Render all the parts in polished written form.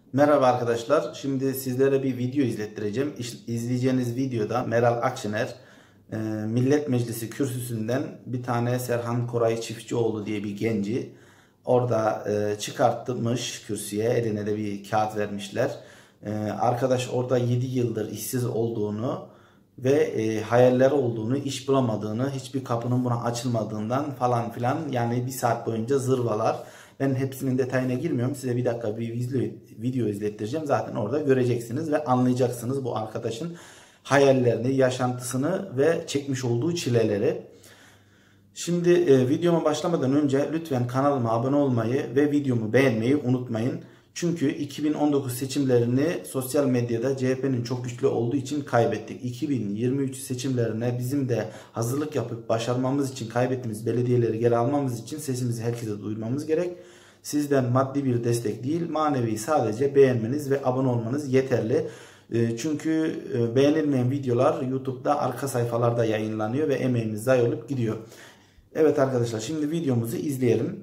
Merhaba arkadaşlar. Şimdi sizlere bir video izlettireceğim. İzleyeceğiniz videoda Meral Akşener Millet Meclisi kürsüsünden bir tane Serhan Koray Çiftçioğlu diye bir genci orada çıkartmış kürsüye. Eline de bir kağıt vermişler. Arkadaş orada 7 yıldır işsiz olduğunu ve hayaller olduğunu, iş bulamadığını, hiçbir kapının buna açılmadığından falan filan, yani bir saat boyunca zırvalar. Ben hepsinin detayına girmiyorum. Size bir dakika bir video izlettireceğim. Zaten orada göreceksiniz ve anlayacaksınız bu arkadaşın hayallerini, yaşantısını ve çekmiş olduğu çileleri. Şimdi videoma başlamadan önce lütfen kanalıma abone olmayı ve videomu beğenmeyi unutmayın. Çünkü 2019 seçimlerini sosyal medyada CHP'nin çok güçlü olduğu için kaybettik. 2023 seçimlerine bizim de hazırlık yapıp başarmamız için, kaybettiğimiz belediyeleri geri almamız için sesimizi herkese duyurmamız gerek. Sizden maddi bir destek değil, manevi, sadece beğenmeniz ve abone olmanız yeterli. Çünkü beğenilmeyen videolar YouTube'da arka sayfalarda yayınlanıyor ve emeğimiz zayi olup gidiyor. Evet arkadaşlar, şimdi videomuzu izleyelim.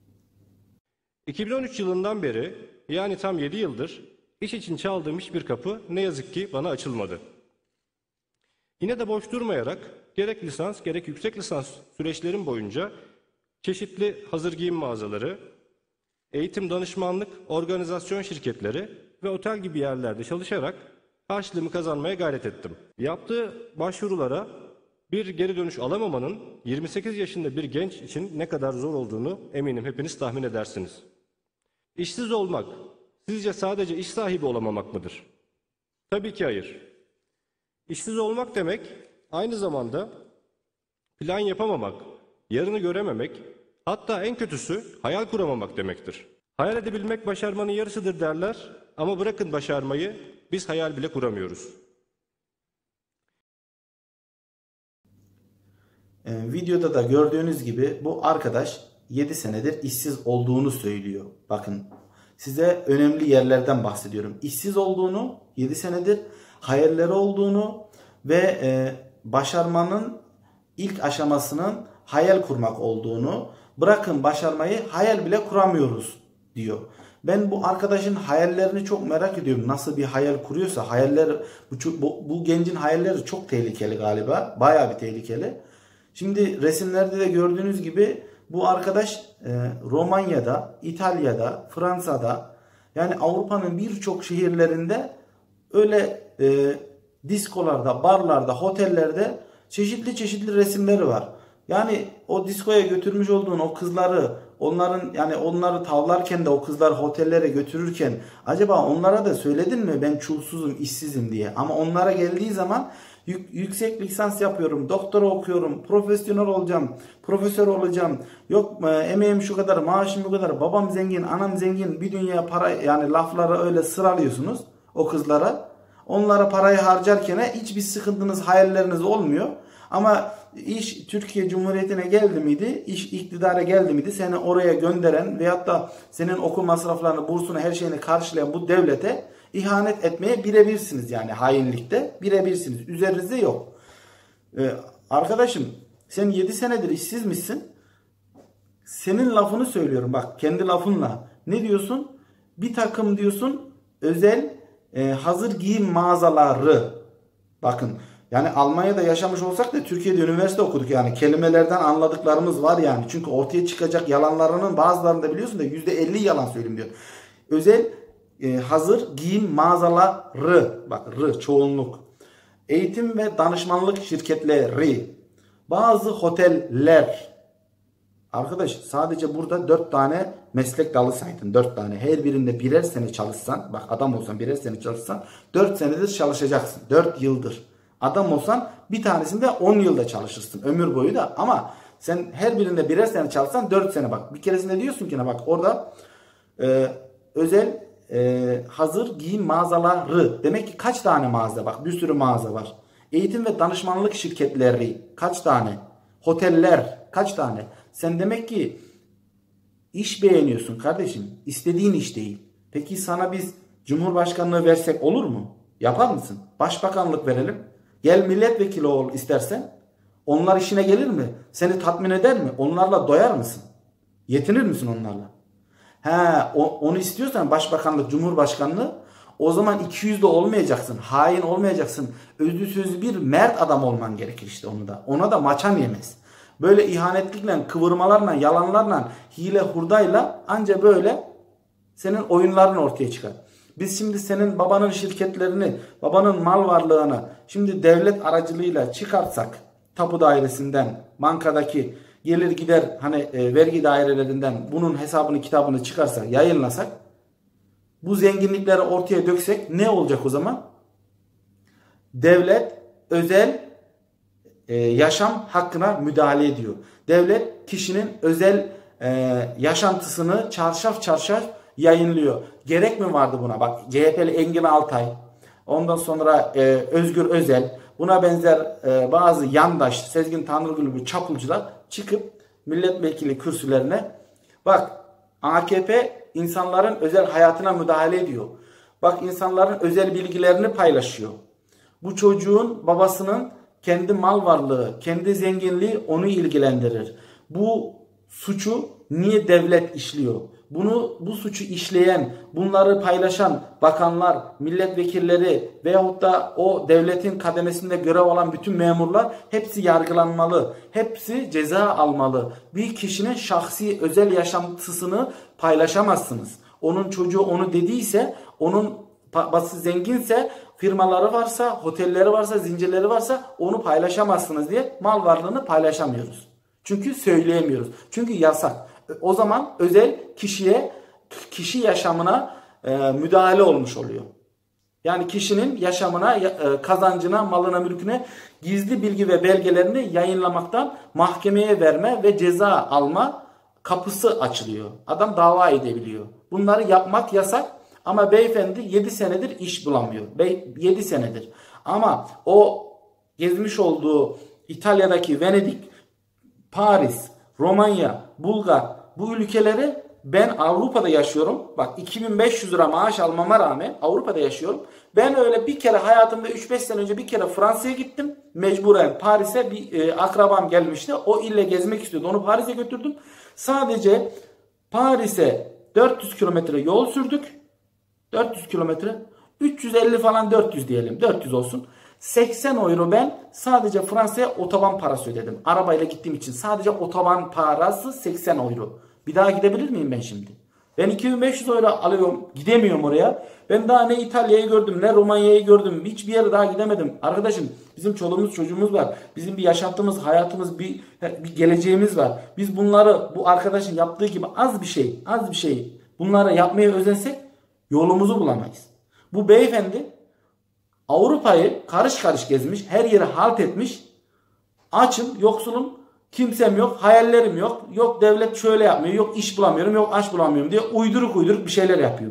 2013 yılından beri, yani tam 7 yıldır iş için çaldığım hiçbir kapı ne yazık ki bana açılmadı. Yine de boş durmayarak gerek lisans gerek yüksek lisans süreçlerim boyunca çeşitli hazır giyim mağazaları, eğitim danışmanlık, organizasyon şirketleri ve otel gibi yerlerde çalışarak harçlığımı kazanmaya gayret ettim. Yaptığı başvurulara bir geri dönüş alamamanın 28 yaşında bir genç için ne kadar zor olduğunu eminim hepiniz tahmin edersiniz. İşsiz olmak sizce sadece iş sahibi olamamak mıdır? Tabii ki hayır. İşsiz olmak demek aynı zamanda plan yapamamak, yarını görememek, hatta en kötüsü hayal kuramamak demektir. Hayal edebilmek başarmanın yarısıdır derler ama bırakın başarmayı, biz hayal bile kuramıyoruz. Videoda da gördüğünüz gibi bu arkadaş 7 senedir işsiz olduğunu söylüyor. Bakın, size önemli yerlerden bahsediyorum. İşsiz olduğunu, 7 senedir hayalleri olduğunu ve başarmanın ilk aşamasının hayal kurmak olduğunu, bırakın başarmayı, hayal bile kuramıyoruz diyor. Ben bu arkadaşın hayallerini çok merak ediyorum. Nasıl bir hayal kuruyorsa, bu gencin hayalleri çok tehlikeli galiba. Bayağı bir tehlikeli. Şimdi resimlerde de gördüğünüz gibi bu arkadaş Romanya'da, İtalya'da, Fransa'da, yani Avrupa'nın birçok şehirlerinde öyle diskolarda, barlarda, otellerde çeşitli resimleri var. Yani o diskoya götürmüş olduğun o kızları, onları tavlarken de o kızlar otellere götürürken acaba onlara da söyledin mi ben çulsuzum, işsizim diye? Ama onlara geldiği zaman yüksek lisans yapıyorum, doktora okuyorum, profesyonel olacağım, profesör olacağım, yok emeğim şu kadar, maaşım bu kadar, babam zengin, anam zengin, bir dünya para, yani lafları öyle sıralıyorsunuz o kızlara. Onlara parayı harcarken hiçbir sıkıntınız, hayalleriniz olmuyor. Ama iş Türkiye Cumhuriyeti'ne geldi miydi, iş iktidara geldi miydi, seni oraya gönderen veyahut da senin okul masraflarını, bursunu, her şeyini karşılayan bu devlete ihanet etmeye birebirsiniz, yani hainlikte birebirsiniz. Üzerinizde yok. Arkadaşım, sen 7 senedir işsiz misin? Senin lafını söylüyorum, bak, kendi lafınla. Ne diyorsun? Bir takım diyorsun özel hazır giyim mağazaları. Bakın, yani Almanya'da yaşamış olsak da Türkiye'de üniversite okuduk, yani kelimelerden anladıklarımız var yani. Çünkü ortaya çıkacak yalanlarının bazılarını da biliyorsun da %50 yalan söyleyeyim diyor. Özel hazır giyim mağazaları, bak, çoğunluk. Eğitim ve danışmanlık şirketleri, bazı oteller. Arkadaş, sadece burada 4 tane meslek dalı saydın. 4 tane. Her birinde birer sene çalışsan, bak adam olsan birer sene çalışsan 4 senedir çalışacaksın. 4 yıldır. Adam olsan bir tanesinde 10 yılda çalışırsın. Ömür boyu da, ama sen her birinde birer sene çalışsan 4 sene, bak. Bir keresinde diyorsun ki ne, bak orada özel hazır giyim mağazaları. Demek ki kaç tane mağaza, bak, bir sürü mağaza var. Eğitim ve danışmanlık şirketleri kaç tane? Oteller kaç tane? Sen demek ki iş beğeniyorsun kardeşim. İstediğin iş değil. Peki sana biz Cumhurbaşkanlığı versek olur mu? Yapar mısın? Başbakanlık verelim. Gel milletvekili ol istersen. Onlar işine gelir mi? Seni tatmin eder mi? Onlarla doyar mısın? Yetinir misin onlarla? Onu istiyorsan başbakanlık, cumhurbaşkanlığı, o zaman 200'de olmayacaksın. Hain olmayacaksın. Özlü sözlü bir mert adam olman gerekir işte onu da. Ona da maçan yemez. Böyle ihanetlikle, kıvırmalarla, yalanlarla, hile hurdayla anca böyle senin oyunların ortaya çıkar. Biz şimdi senin babanın şirketlerini, babanın mal varlığını şimdi devlet aracılığıyla çıkartsak, tapu dairesinden, bankadaki gelir gider hani vergi dairelerinden bunun hesabını kitabını çıkarsak, yayınlasak, bu zenginlikleri ortaya döksek ne olacak o zaman? Devlet özel yaşam hakkına müdahale ediyor. Devlet kişinin özel yaşantısını çarşaf çarşaf yayınlıyor. Gerek mi vardı buna? Bak, CHP'li Engin Altay, ondan sonra Özgür Özel, buna benzer bazı yandaş Sezgin Tanrıgül gibi çapulcular çıkıp milletvekili kürsülerine, bak AKP insanların özel hayatına müdahale ediyor. Bak, insanların özel bilgilerini paylaşıyor. Bu çocuğun babasının kendi mal varlığı, kendi zenginliği onu ilgilendirir. Bu suçu niye devlet işliyor? Bu suçu işleyen, bunları paylaşan bakanlar, milletvekilleri veyahut da o devletin kademesinde görev alan bütün memurlar hepsi yargılanmalı. Hepsi ceza almalı. Bir kişinin şahsi özel yaşantısını paylaşamazsınız. Onun çocuğu onu dediyse, onun babası zenginse, firmaları varsa, otelleri varsa, zincirleri varsa onu paylaşamazsınız diye mal varlığını paylaşamıyoruz. Çünkü söyleyemiyoruz. Çünkü yasak. O zaman özel kişi yaşamına müdahale olmuş oluyor. Yani kişinin yaşamına, kazancına, malına, mülküne gizli bilgi ve belgelerini yayınlamaktan mahkemeye verme ve ceza alma kapısı açılıyor. Adam dava edebiliyor. Bunları yapmak yasak ama beyefendi 7 senedir iş bulamıyor. 7 senedir. Ama o gezmiş olduğu İtalya'daki Venedik, Paris, Romanya, Bulgar, bu ülkeleri, ben Avrupa'da yaşıyorum. Bak, 2500 lira maaş almama rağmen Avrupa'da yaşıyorum. Ben öyle bir kere hayatımda 3-5 sene önce bir kere Fransa'ya gittim. Mecburen Paris'e bir akrabam gelmişti. O ille gezmek istiyordu. Onu Paris'e götürdüm. Sadece Paris'e 400 kilometre yol sürdük. 400 kilometre. 350 falan, 400 diyelim. 400 olsun. 80 euro ben sadece Fransa'ya otoban parası ödedim. Arabayla gittiğim için sadece otoban parası 80 euro. Bir daha gidebilir miyim ben şimdi? Ben 2500 euro alıyorum. Gidemiyorum oraya. Ben daha ne İtalya'yı gördüm, ne Romanya'yı gördüm. Hiçbir yere daha gidemedim. Arkadaşım, bizim çoluğumuz çocuğumuz var. Bizim bir yaşantımız, hayatımız, bir geleceğimiz var. Biz bunları, bu arkadaşın yaptığı gibi az bir şey bunları yapmaya özensek yolumuzu bulamayız. Bu beyefendi Avrupa'yı karış karış gezmiş, her yere halt etmiş. Açım, yoksulum, kimsem yok, hayallerim yok. Yok devlet şöyle yapmıyor, yok iş bulamıyorum, yok aş bulamıyorum diye uyduruk bir şeyler yapıyor.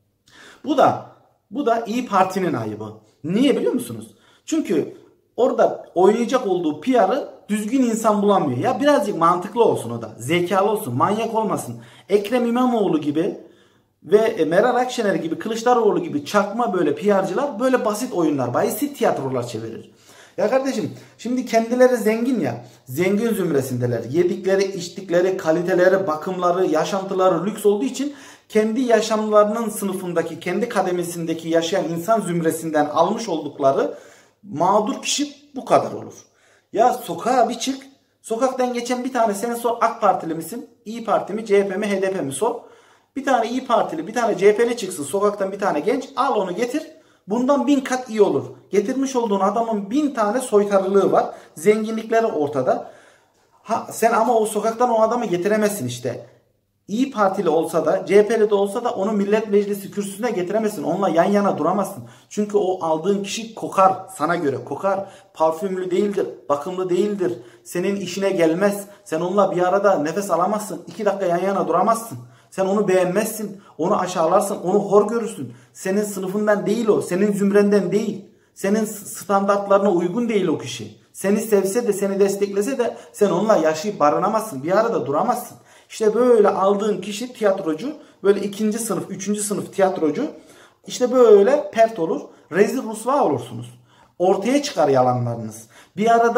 Bu da İyi Parti'nin ayıbı. Niye biliyor musunuz? Çünkü orada oynayacak olduğu PR'ı düzgün insan bulamıyor. Ya birazcık mantıklı olsun o da. Zekalı olsun, manyak olmasın. Ekrem İmamoğlu gibi ve Meral Akşener gibi, Kılıçdaroğlu gibi çakma böyle PR'cılar böyle basit oyunlar, basit tiyatrolar çevirir. Ya kardeşim, şimdi kendileri zengin ya, zengin zümresindeler. Yedikleri, içtikleri, kaliteleri, bakımları, yaşantıları lüks olduğu için kendi yaşamlarının sınıfındaki, kendi kademesindeki yaşayan insan zümresinden almış oldukları mağdur kişi bu kadar olur. Ya sokağa bir çık, sokaktan geçen bir tane seni sor, AK Partili misin, İyi Parti mi, CHP mi, HDP mi sor. Bir tane İyi Partili, bir tane CHP'li çıksın sokaktan, bir tane genç, al onu getir. Bundan 1000 kat iyi olur. Getirmiş olduğun adamın 1000 tane soytarılığı var. Zenginlikleri ortada. Sen ama o sokaktan o adamı getiremezsin işte. İyi Partili olsa da, CHP'li de olsa da onu millet meclisi kürsüsüne getiremezsin. Onunla yan yana duramazsın. Çünkü o aldığın kişi kokar. Sana göre kokar. Parfümlü değildir. Bakımlı değildir. Senin işine gelmez. Sen onunla bir arada nefes alamazsın. 2 dakika yan yana duramazsın. Sen onu beğenmezsin. Onu aşağılarsın. Onu hor görürsün. Senin sınıfından değil o. Senin zümrenden değil. Senin standartlarına uygun değil o kişi. Seni sevse de, seni desteklese de sen onunla yaşayıp barınamazsın. Bir arada duramazsın. İşte böyle aldığın kişi tiyatrocu. Böyle 2. sınıf, 3. sınıf tiyatrocu. İşte böyle pert olur. Rezil rusva olursunuz. Ortaya çıkar yalanlarınız. Bir arada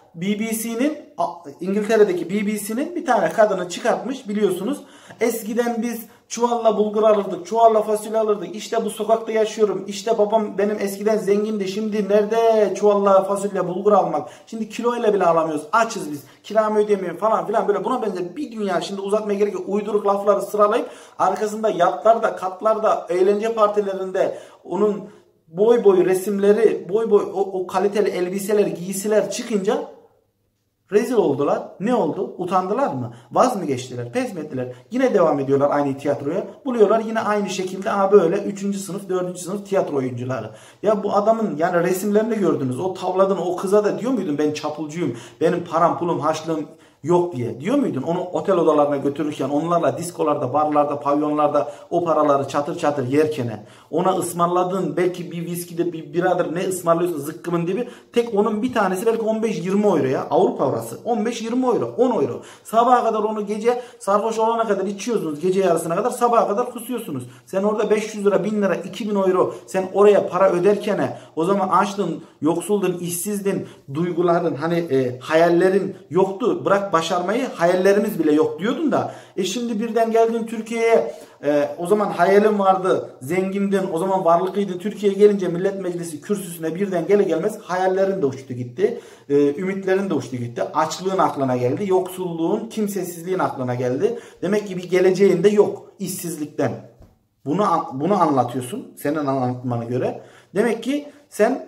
İngiltere'deki BBC'nin bir tane kadını çıkartmış, biliyorsunuz. Eskiden biz çuvalla bulgur alırdık, çuvalla fasulye alırdık. İşte bu sokakta yaşıyorum. İşte babam benim eskiden zengindi. Şimdi nerede çuvalla fasulye bulgur almak? Şimdi kiloyla bile alamıyoruz. Açız biz. Kiramı ödeyemiyorum falan filan, böyle buna benzer bir dünya, şimdi uzatmaya gerek yok. Uyduruk lafları sıralayıp arkasında yatlarda, katlarda, eğlence partilerinde onun boy boy resimleri, boy boy o kaliteli elbiseler, giysiler çıkınca rezil oldular. Ne oldu? Utandılar mı? Vaz mı geçtiler? Pes mi ettiler? Yine devam ediyorlar aynı tiyatroya. Buluyorlar yine aynı şekilde böyle 3. sınıf, 4. sınıf tiyatro oyuncuları. Ya bu adamın yani resimlerini gördünüz. O tavladın o kıza da diyor muydun ben çapulcuyum, benim param pulum harçlığım yok diye diyor muydun? Onu otel odalarına götürürken, onlarla diskolarda, barlarda, pavyonlarda o paraları çatır çatır yerken, ona ısmarladığın belki bir viskide bir biradır ne ısmarlıyorsun zıkkımın dibi, tek onun bir tanesi belki 15-20 euro ya. Avrupa parası 15-20 euro, 10 euro. Sabaha kadar onu gece sarhoş olana kadar içiyorsunuz, gece yarısına kadar, sabaha kadar kusuyorsunuz. Sen orada 500 lira, 1000 lira, 2000 euro sen oraya para öderken, o zaman açtın, yoksuldun, işsizdin, duyguların hayallerin yoktu. Bırak başarmayı, hayallerimiz bile yok diyordun da. Şimdi birden geldin Türkiye'ye, o zaman hayalin vardı, zengindin, o zaman varlıklıydın. Türkiye'ye gelince Millet Meclisi kürsüsüne birden gele gelmez hayallerin de uçtu gitti. Ümitlerin de uçtu gitti. Açlığın aklına geldi. Yoksulluğun, kimsesizliğin aklına geldi. Demek ki bir geleceğin de yok işsizlikten. Bunu anlatıyorsun senin anlatmana göre. Demek ki sen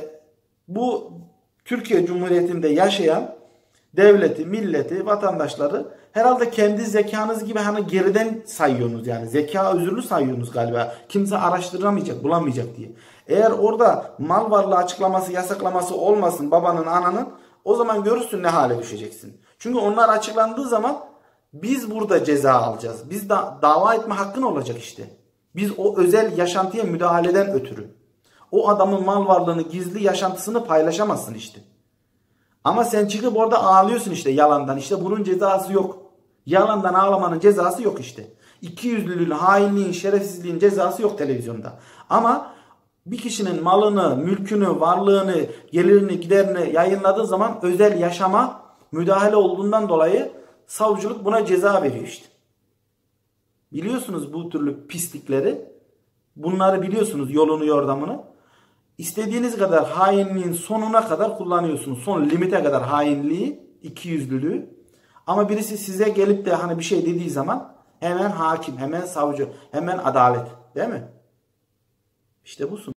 bu Türkiye Cumhuriyeti'nde yaşayan devleti, milleti, vatandaşları herhalde kendi zekanız gibi geriden sayıyorsunuz, yani zeka özürlü sayıyorsunuz galiba. Kimse araştıramayacak, bulamayacak diye. Eğer orada mal varlığı açıklaması, yasaklaması olmasın babanın, ananın, o zaman görürsün ne hale düşeceksin. Çünkü onlar açıklandığı zaman biz burada ceza alacağız. Biz dava etme hakkın olacak işte. Biz o özel yaşantıya müdahaleden ötürü. O adamın mal varlığını, gizli yaşantısını paylaşamazsın işte. Ama sen çıkıp orada ağlıyorsun işte yalandan. İşte bunun cezası yok. Yalandan ağlamanın cezası yok işte. İkiyüzlülüğün, hainliğin, şerefsizliğin cezası yok televizyonda. Ama bir kişinin malını, mülkünü, varlığını, gelirini, giderini yayınladığı zaman özel yaşama müdahale olduğundan dolayı savcılık buna ceza veriyor işte. Biliyorsunuz bu türlü pislikleri. Bunları biliyorsunuz, yolunu yordamını. İstediğiniz kadar hainliğin sonuna kadar kullanıyorsunuz. Son limite kadar hainliği, ikiyüzlülüğü. Ama birisi size gelip de bir şey dediği zaman hemen hakim, hemen savcı, hemen adalet. Değil mi? İşte busun.